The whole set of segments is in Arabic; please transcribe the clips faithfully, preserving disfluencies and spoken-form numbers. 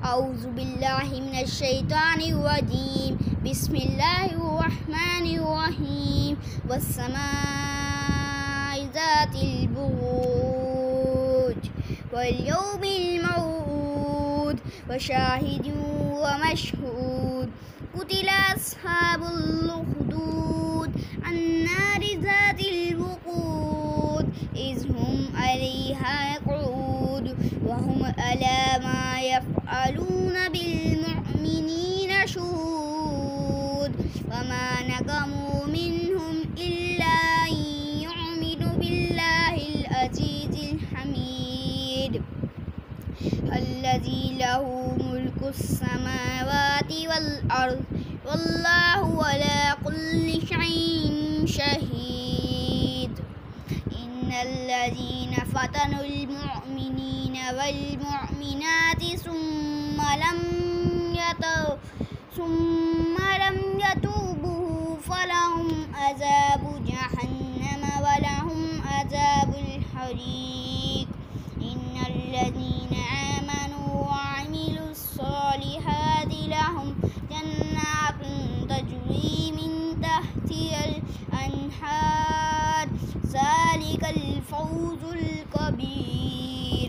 أعوذ بالله من الشيطان الرجيم. بسم الله الرحمن الرحيم. والسماء ذات البروج واليوم الموعود وشاهد ومشهود. قتل أصحاب الأخدود النار ذات الوقود إذ هم عليها قعود وهم على ما يفعلون بالمؤمنين شهود. وما نقموا منهم إلا أن يؤمنوا بالله العزيز الحميد الذي له ملك السماوات والأرض والله على كل شيء شهيد. إن الذين فتنوا المؤمنين والمؤمنات ثم لم يتوبوا ثم لم يتوبوا فلهم عذاب جهنم ولهم عذاب الحريق. إن الذين آمنوا وعملوا الصالحات لهم جنات تجري من تحتها الأنهار ذلك الفوز الكبير.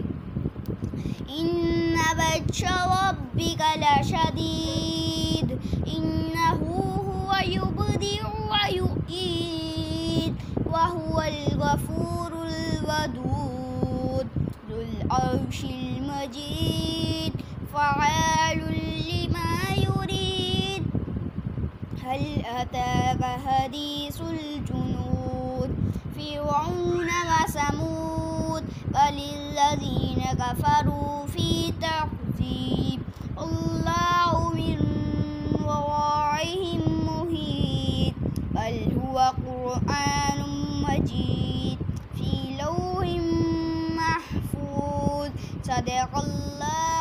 إن بطش ربك لشديد إنه هو يبدئ ويعيد وهو الغفور الودود ذو العرش المجيد فعال لما يريد. هل أتاك حديث الجنود فرعون وثمود بل الذين كفروا في تكذيب الله من ورائهم محيط بل هو قرآن مجيد في لوح محفوظ. صدق الله